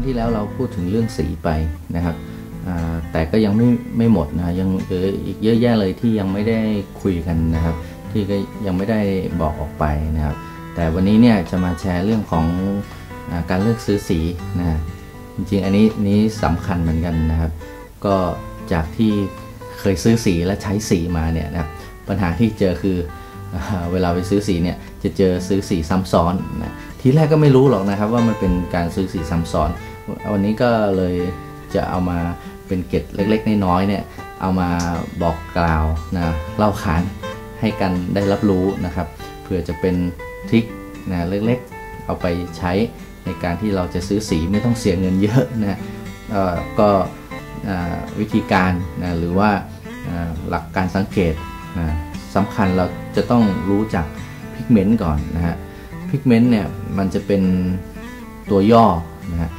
ที่แล้วเราพูดถึงเรื่องสีไปนะครับแต่ก็ยังไม่หมดนะยังเหลืออีกเยอะแยะเลยที่ยังไม่ได้คุยกันนะครับที่ก็ยังไม่ได้บอกออกไปนะครับแต่วันนี้เนี่ยจะมาแชร์เรื่องของการเลือกซื้อสีนะจริงๆอันนี้สำคัญเหมือนกันนะครับก็จากที่เคยซื้อสีและใช้สีมาเนี่ยนะครับปัญหาที่เจอคือเวลาไปซื้อสีเนี่ยจะเจอซื้อสีซ้ำซ้อนนะทีแรกก็ไม่รู้หรอกนะครับว่ามันเป็นการซื้อสีซ้ำซ้อนวันนี้ก็เลยจะเอามาเป็นเกร็ดเล็กๆน้อยๆเนี่ยเอามาบอกกล่าวนะเล่าขานให้กันได้รับรู้นะครับเพื่อจะเป็นทริคนะเล็กๆเอาไปใช้ในการที่เราจะซื้อสีไม่ต้องเสียเงินเยอะนะก็วิธีการนะหรือว่าหลักการสังเกตนะสำคัญเราจะต้องรู้จักพิกเมนต์ก่อนนะฮะพิกเมนต์เนี่ยมันจะเป็นตัวย่อนะฮะ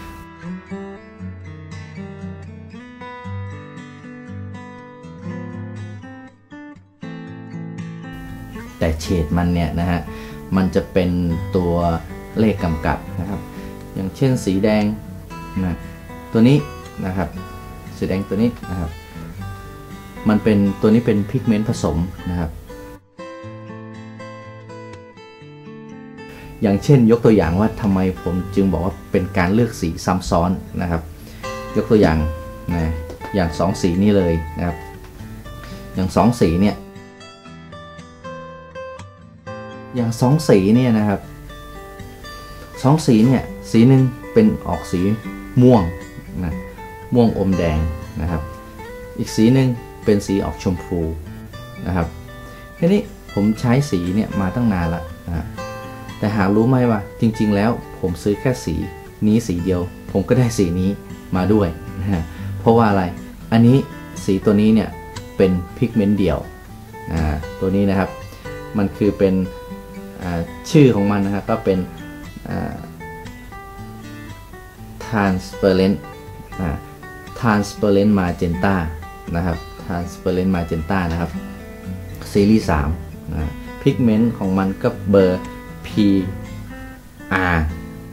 แต่เฉดมันเนี่ยนะฮะมันจะเป็นตัวเลขกำกับนะครับอย่างเช่นสีแดงนะตัวนี้นะครับสีแดงตัวนี้นะครับมันเป็นตัวนี้เป็นพิกเมนต์ผสมนะครับอย่างเช่นยกตัวอย่างว่าทำไมผมจึงบอกว่าเป็นการเลือกสีซ้ำซ้อนนะครับยกตัวอย่างนะอย่าง2สีนี้เลยนะครับอย่าง2สีเนี่ยอย่าง2สีเนี่ยนะครับ2สีเนี่ยสีหนึ่งเป็นออกสีม่วงนะม่วงอมแดงนะครับอีกสีหนึ่งเป็นสีออกชมพูนะครับทีนี้ผมใช้สีเนี่ยมาตั้งนานละนะแต่หารู้ไหมว่าจริงๆแล้วผมซื้อแค่สีนี้สีเดียวผมก็ได้สีนี้มาด้วยนะเพราะว่าอะไรอันนี้สีตัวนี้เนี่ยเป็นพิกเมนต์เดี่ยวตัวนี้นะครับมันคือเป็นชื่อของมันนะครับก็เป็นtransparent magenta นะครับ transparent magenta นะครับซีรีส์3นะพิกเมนต์ของมันก็เบอร์ PR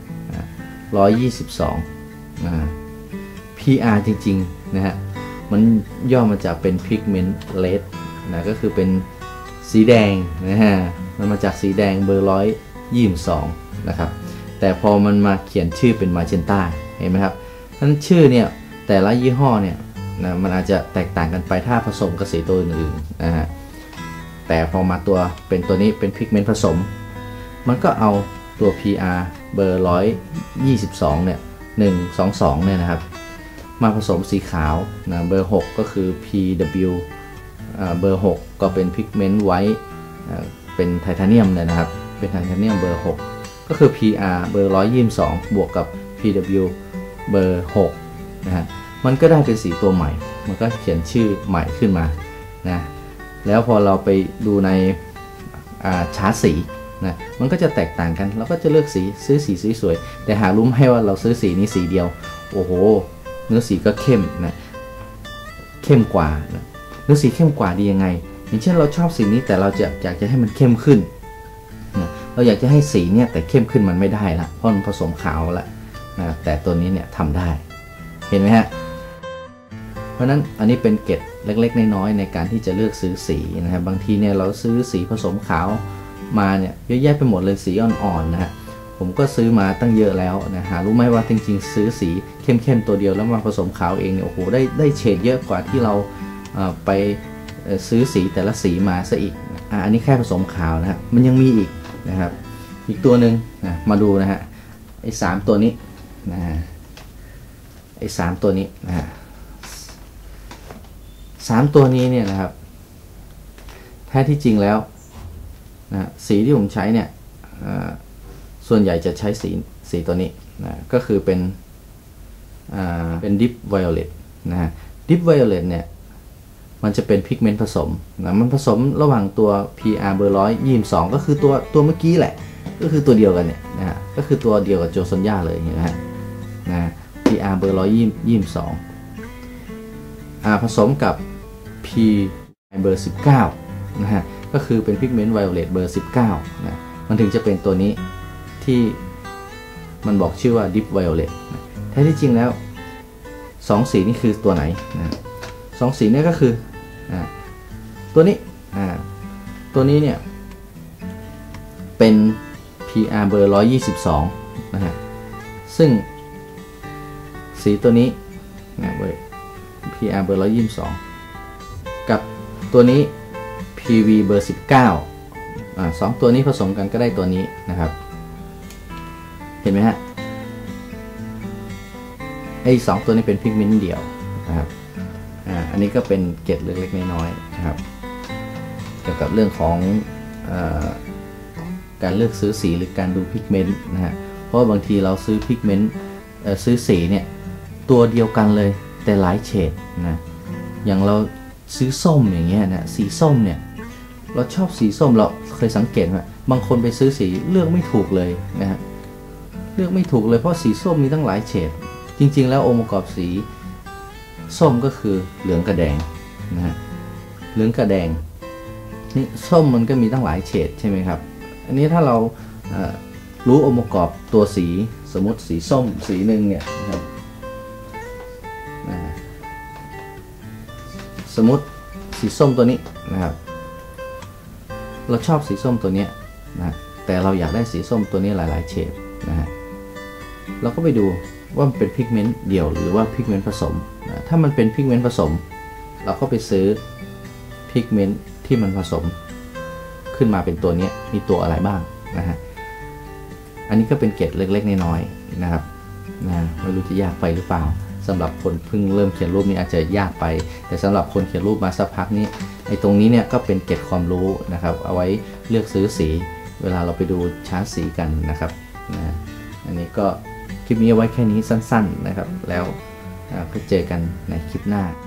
122นะ PR จริงๆนะฮะมันย่อมาจากเป็นพิกเมนต์เลดนะก็คือเป็นสีแดงนะฮะมันมาจากสีแดงเบอร์122นะครับแต่พอมันมาเขียนชื่อเป็น magenta เห็นไหมครับนั้นชื่อเนี่ยแต่ละยี่ห้อเนี่ยนะมันอาจจะแตกต่างกันไปถ้าผสมกับสีตัวอื่นๆนะฮะแต่พอมาตัวเป็นตัวนี้เป็นพิกเมนต์ผสมมันก็เอาตัว PR เบอร์122เนี่ย122เนี่ยนะครับมาผสมสีขาวนะเบอร์6ก็คือ PW เบอร์6ก็เป็นพิกเมนต์ไวท์เป็นไทเทเนียมเลยนะครับเป็นไทเทเนียมเบอร์6ก็คือ PR เบอร์122บวกกับ PW เบอร์6นะฮะมันก็ได้เป็นสีตัวใหม่มันก็เขียนชื่อใหม่ขึ้นมานะแล้วพอเราไปดูในชาร์ตสีนะมันก็จะแตกต่างกันเราก็จะเลือกสีซื้อสีสวยๆแต่หารู้ไหมว่าเราซื้อสีนี้สีเดียวโอ้โหเนื้อสีก็เข้มนะเข้มกว่านะเนื้อสีเข้มกว่าดียังไงอย่างเช่นเราชอบสีนี้แต่เราอยากจะให้มันเข้มขึ้นนะเราอยากจะให้สีเนี่ยแต่เข้มขึ้นมันไม่ได้ละเพราะมันผสมขาวละนะแต่ตัวนี้เนี่ยทำได้เห็นไหมฮะเพราะนั้นอันนี้เป็นเกร็ดเล็กๆน้อยๆในการที่จะเลือกซื้อสีนะครับบางทีเนี่ยเราซื้อสีผสมขาวมาเนี่ยเยอะแยะไปหมดเลยสีอ่อนๆนะฮะผมก็ซื้อมาตั้งเยอะแล้วนะหารู้ไหมว่าจริงๆซื้อสีเข้มๆตัวเดียวแล้วมาผสมขาวเองเนี่ยโอ้โหได้เฉดเยอะกว่าที่เราไปซื้อสีแต่ละสีมาซะอีกอันนี้แค่ผสมขาวนะฮะมันยังมีอีกนะครับอีกตัวหนึ่งนะมาดูนะฮะไอ้3ตัวนี้นะไอ้3ตัวนี้นะฮะ3ตัวนี้เนี่ยนะครับแท้ที่จริงแล้วนะสีที่ผมใช้เนี่ยส่วนใหญ่จะใช้สีตัวนี้นะก็คือเป็นDeep Violet นะฮะ Deep Violet เนี่ยมันจะเป็นพิกเมนต์ผสมนะมันผสมระหว่างตัว PR เบอร์122ก็คือตัวเมื่อกี้แหละก็คือตัวเดียวกันเนี่ยนะฮะก็คือตัวเดียวกับโจซอนย่าเลยเห็นไหมฮะนะ PR เบอร์122ผสมกับ P เบอร์19นะฮะก็คือเป็นพิกเมนต์ไวโอเลตเบอร์19นะมันถึงจะเป็นตัวนี้ที่มันบอกชื่อว่า Deep Violet แท้ที่จริงแล้ว2สีนี่คือตัวไหนนะ2สีนี่ก็คือตัวนี้ตัวนี้เนี่ยเป็น PR เบอร์122นะฮะซึ่งสีตัวนี้นะเว้ย PR เบอร์122กับตัวนี้ PV เบอร์192ตัวนี้ผสมกันก็ได้ตัวนี้นะครับเห็นไหมฮะไอ้2ตัวนี้เป็นพิกเมนต์เดี่ยวนะครับอันนี้ก็เป็นเกร็ดเล็กๆน้อยๆนะครับเกี่ยวกับเรื่องของการเลือกซื้อสีหรือการดูพิกเมนต์นะฮะเพราะบางทีเราซื้อพิกเมนต์ซื้อสีเนี่ยตัวเดียวกันเลยแต่หลายเฉดนะอย่างเราซื้อส้มอย่างเงี้ยนะสีส้มเนี่ยเราชอบสีส้มเราเคยสังเกตไหมบางคนไปซื้อสีเลือกไม่ถูกเลยนะฮะเลือกไม่ถูกเลยเพราะสีส้มมีตั้งหลายเฉดจริงๆแล้วองค์ประกอบสีส้มก็คือเหลืองกับแดงนะฮะเหลืองกับแดงนี่ส้มมันก็มีตั้งหลายเฉดใช่ไหมครับอันนี้ถ้าเรารู้องค์ประกอบตัวสีสมมติสีส้มสีหนึ่งเนี่ยนะครับสมมติสีส้มตัวนี้นะครับเราชอบสีส้มตัวนี้นะแต่เราอยากได้สีส้มตัวนี้หลายๆเฉดนะฮะเราก็ไปดูว่ามันเป็นพิกเมนต์เดี่ยวหรือว่าพิกเมนต์ผสมนะถ้ามันเป็นพิกเมนต์ผสมเราก็ไปซื้อพิกเมนต์ที่มันผสมขึ้นมาเป็นตัวนี้มีตัวอะไรบ้างนะฮะอันนี้ก็เป็นเกร็ดเล็กๆน้อยๆนะครับไม่รู้จะยากไปหรือเปล่าสำหรับคนเพิ่งเริ่มเขียนรูปนี้อาจจะยากไปแต่สำหรับคนเขียนรูปมาสักพักนี้ไอ้ตรงนี้เนี่ยก็เป็นเกร็ดความรู้นะครับเอาไว้เลือกซื้อสีเวลาเราไปดูชาร์ตสีกันนะครับอันนี้ก็คลิปนี้เอาไว้แค่นี้สั้นๆนะครับแล้วก็เจอกันในคลิปหน้า